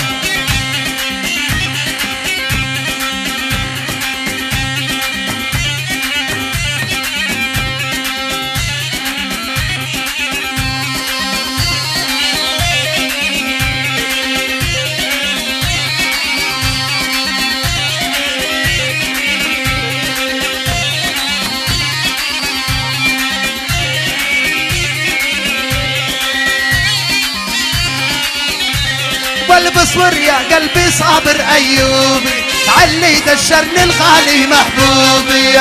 والبصور يا قلبي صابر ايوبي، علي دشرني الغالي محبوبي.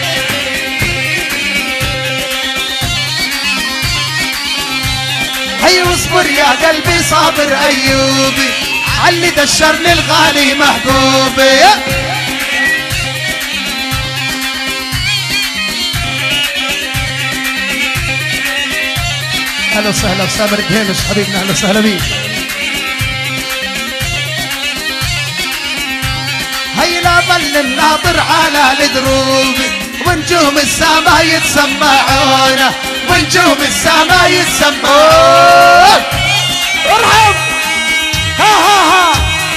هي واصبر يا قلبي صابر ايوبي، علي دشرني الغالي محبوبي. اهلا وسهلا بسامر قهيمش حبيبنا، اهلا وسهلا بيك. هي لا ظل الناظر على الدروب، ونجوم السما يتسمعون، ونجوم السما يتسمعون. ارحب. ها ها ها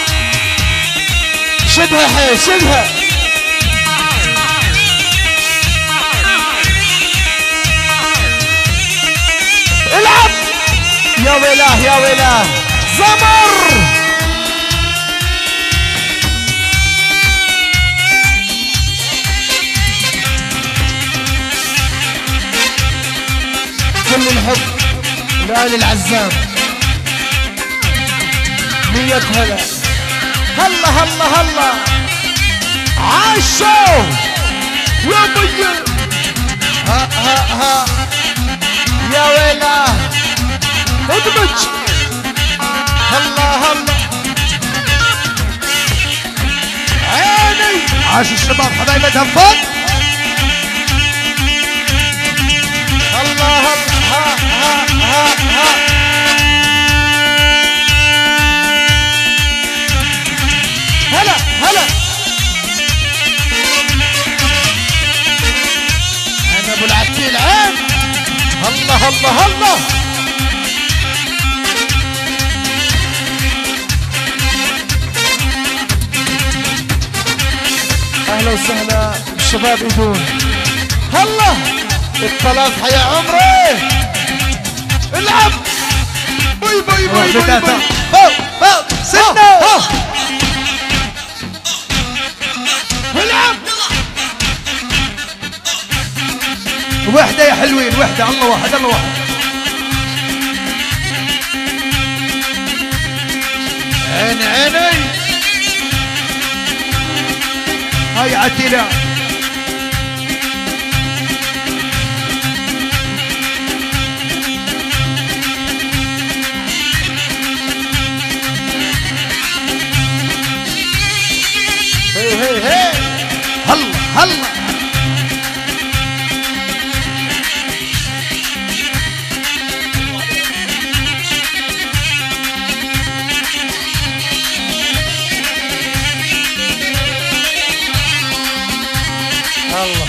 شدها حي شدها. العب يا ويلاه يا ويلاه زمر. كل الحب لآل العزام، مية هلا. هلا هلا هلا عاشو يا بي. ها ها ها يا ويلاه ادمج. هلا هلا عيني. عاش الشباب حبايب ادهم فوق. الله الله ها ها ها ها هلا انا ابو العتيل عين الله الله الله اهلا وسهلا بالشباب يدون هلا الثلاث حيا عمري العب باي باي باي باي باي هو هو سنة العب وحدة يا حلوين وحدة الله واحد الله واحد عيني عيني هاي عتيلة هي هي هي هلا هلا الله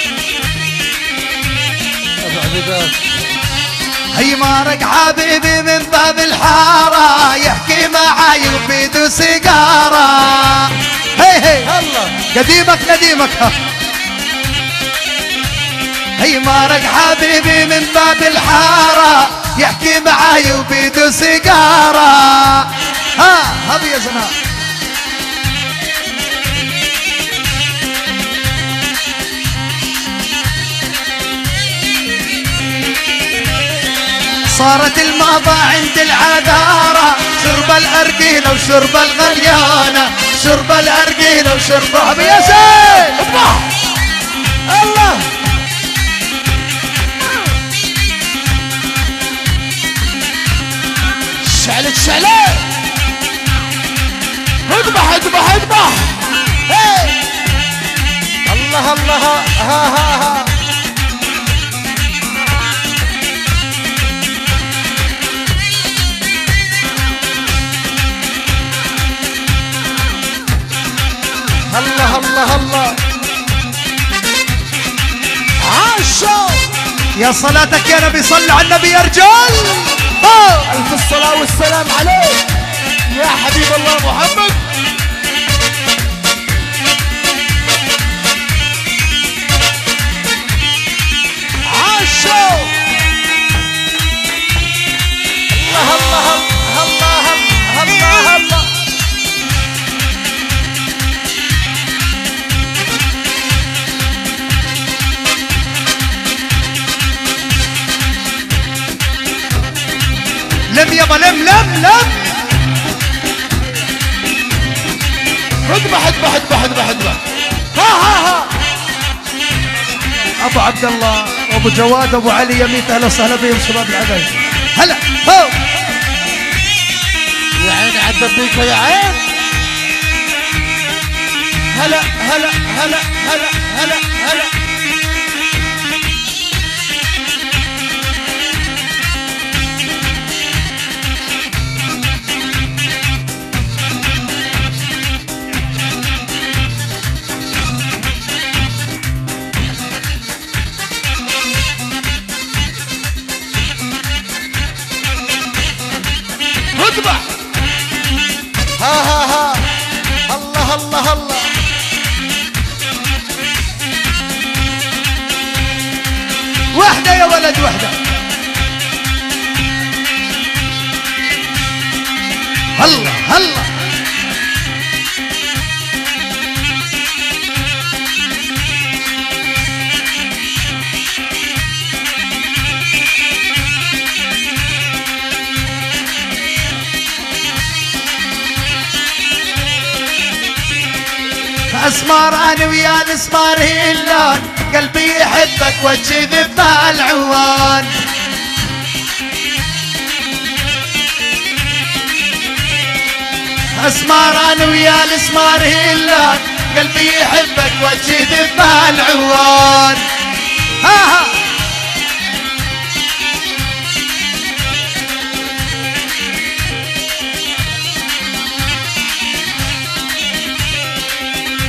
ابو عبيدات هي مارق حبيبي من باب الحارة يحكي معاي وبيده سيجارة هي هي الله قديمك نديمك ها هي مارق حبيبي من باب الحارة يحكي معاي وبيده سيجارة ها هذا يا زمان صارت الماضى عند العذارة شرب الأرجيلة وشرب الغليانة شرب الأرجيلة وشرب يا زين الله شعلت شعلت اذبح اذبح اذبح الله الله ها ها ها الله الله الله عاشوا يا صلاتك يا نبي صل على النبي يا رجال ألف الصلاة والسلام عليك يا حبيب الله محمد عاشوا الله الله الله الله الله لم يابا لم لم لم اذبح اذبح اذبح اذبح اذبح ها ها ها ابو عبد الله وابو جواد وابو علي يميت اهلا وسهلا بهم شباب العدل هلا هو يا عيني عدت بيك يا عين هلا هلا هلا هلا هلا هلا اذبح ها ها ها الله الله الله وحدة يا ولد وحدة هلا هلا اسمار انا ويا الاسمار هلان قلبي يحبك وجهي ذبه العوان اسمار انا ويا الاسمار هلان قلبي يحبك وجهي ذبه العوان ها ها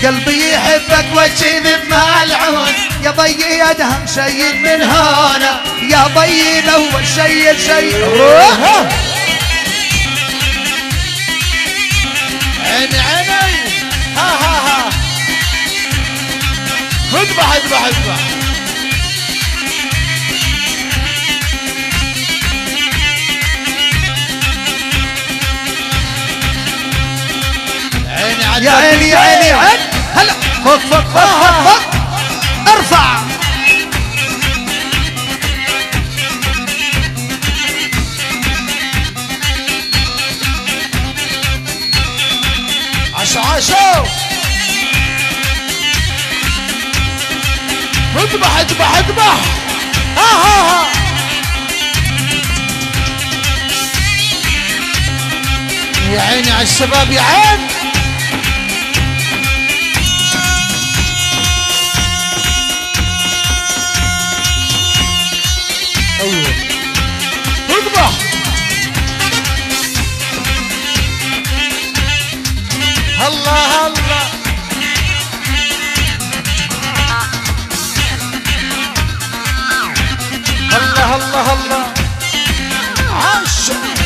قلبي يحبك وجذب ملعون يا ضي ادهم شيل من هنا يا ضي الاول شيل شيل روح عيني عيني ها ها ها اذبح اذبح اذبح عيني عد يا عيني يا عيني عد هلا فوق فوق فوق فوق فوق ارفع عشو عشو اذبح اذبح اذبح ها ها ها يا عيني على الشباب يا عين ايوه اذبح الله الله الله الله الله عاش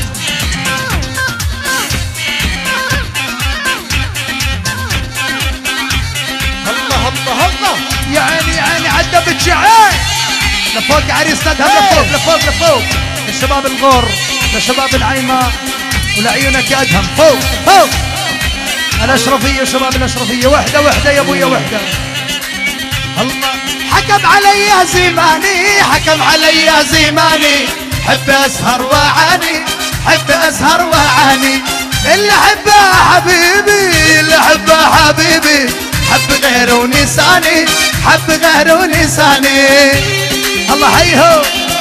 الله الله الله يا عيني يا عيني عدبت يا عين لفوق عريسنا ادهم لفوق لفوق لفوق الشباب الغور لشباب العيمة ولعيونك يا ادهم فوق فوق الاشرفية شباب الاشرفية وحدة وحدة يا ابويا وحدة الله حكم علي زماني حكم علي زماني حب اسهر واعاني حب اسهر واعاني اللي حبه حبيبي اللي حبه حبيبي حب غيره ونساني حب غيره ونساني الله هيهو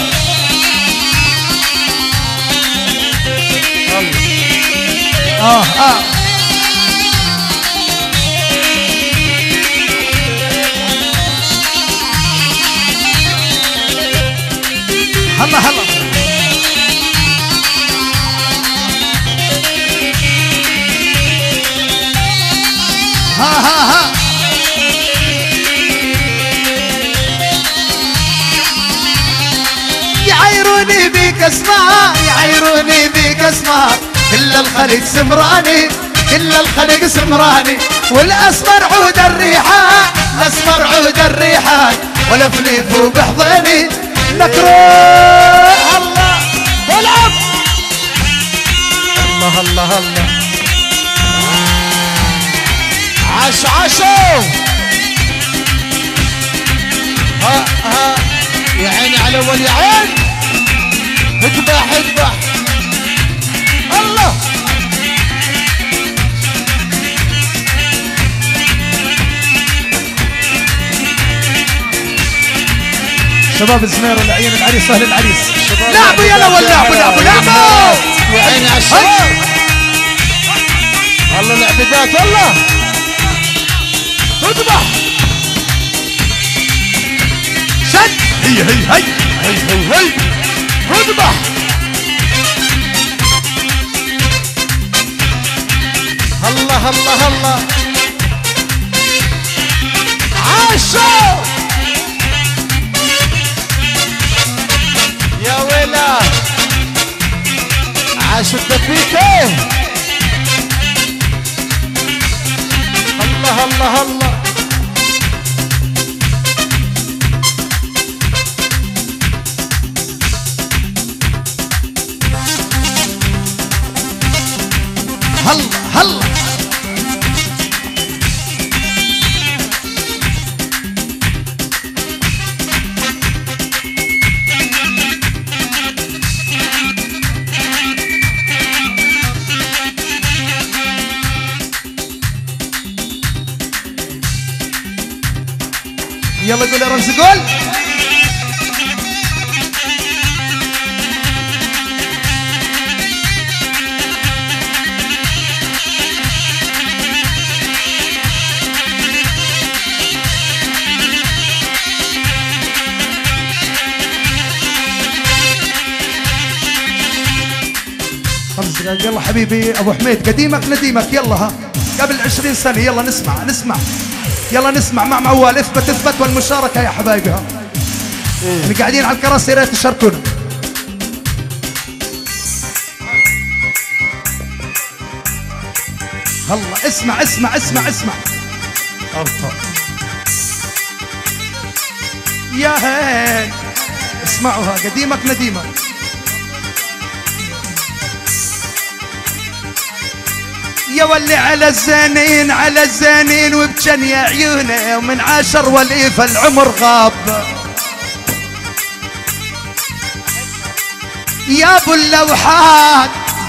اه اه هلا هلا ها ها ها يعيروني بيك اسمع يعيروني بيك اسمع كل الخليج سمراني كل الخليج سمراني والاسمر عود الريحان الاسمر عود الريحان والفليف بحضني نكروه الله والعب الله الله الله عاش عاشو ها ها يا عيني على اول يا عين اذبح اذبح الله شباب الزمير والعين العريس سهل العريس لعبوا يلا ولعبوا لعبوا لعبوا يا عيني على الشباب الله العبدات الله اذبح شد هي هي هي هي هي هي اذبح الله الله الله عاشوا يا ويلا عاش الدبيكه الله الله الله هلا هلا يلا قول يا رمزي قول خمس دقايق يلا حبيبي ابو حميد قديمك نديمك يلا ها قبل عشرين سنة. يلا نسمع نسمع يلا نسمع مع موال. اثبت اثبت والمشاركة يا حبايبي. ها اللي قاعدين على الكراسي يا ريت تشاركونا. الله اسمع اسمع اسمع اسمع أرطى. يا هين اسمعوها قديمك نديمك. يا ولي على الزانين على الزانين وبجن يا عيونه ومن عشر ولي فالعمر غاب. يا ابو اللوحات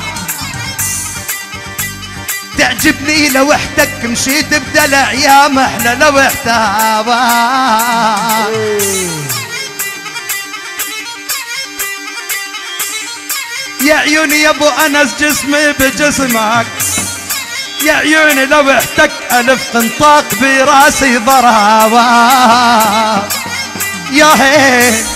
تعجبني لوحدك مشيت بدلع يا محلى لو احتابا. يا عيوني يا ابو انس جسمي بجسمك. يا عيوني لو احتك الف قنطاق براسي ضرابا. يا هين